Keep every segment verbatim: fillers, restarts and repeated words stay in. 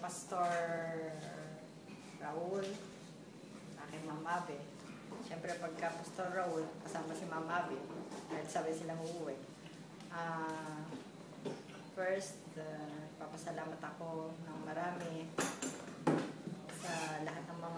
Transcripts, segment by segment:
Pastor Raul, aking Ma'am Abe. Siyempre pagka Pastor Raul, kasama si Ma'am Abe, dahil sabay silang uuwi. Uh, first, uh, papasalamat ako ng marami sa lahat ng mga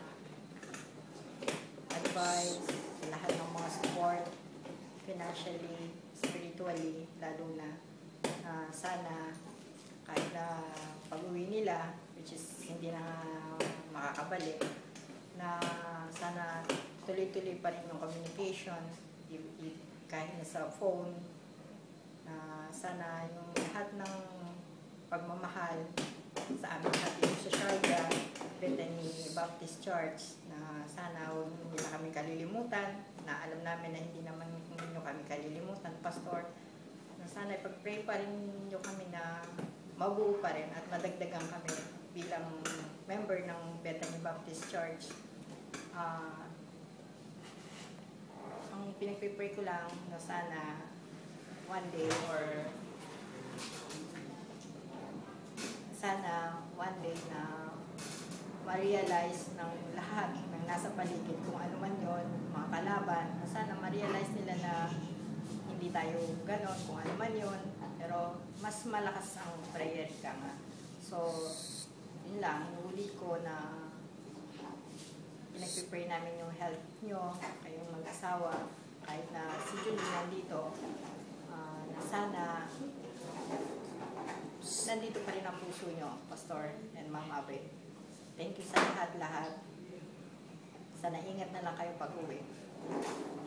advice, sa lahat ng mga support, financially, spiritually, lalo na uh, sana kahit na pag-uwi nila, which is hindi na makakabalik, na sana tuloy-tuloy pa rin yung communication, kahit na sa phone, na sana yung lahat ng pagmamahal sa amin lahat yung sa Sharjah, Bethany Baptist Church, na sana huwag nila kami kalilimutan, na alam namin na hindi naman ninyo kami kalilimutan, Pastor, na sana ipag-pray pa rin ninyo kami na mabuo pa rin at madagdagan kami bilang member ng Bethany Baptist Church. Uh, ang pinag-pray ko lang na sana one day or sana one day na ma-realize ng lahat ng nasa paligid kung ano man yun, mga kalaban, na sana ma-realize nila na hindi tayo ganon kung ano man yun, pero mas malakas ang prayer ka nga. So, yun lang, inuulit ko na pinag-pray namin yung health nyo, kayong mag-asawa, kahit na si Julie nandito, uh, na sana nandito pa rin ang puso nyo, Pastor and Ma'am Abe. Thank you sa lahat-lahat. Sana ingat na lang kayo pag-uwi.